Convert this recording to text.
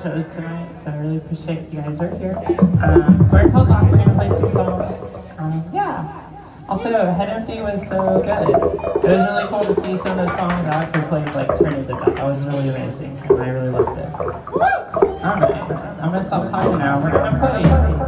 shows tonight, so I really appreciate you guys are here. We're called Lock, we're gonna play some songs. Yeah. Also, Head Empty was so good. It was really cool to see some of the songs Alex had played, like Turning to That. That was really amazing, and I really loved it. Alright, I'm gonna stop talking now. We're gonna play.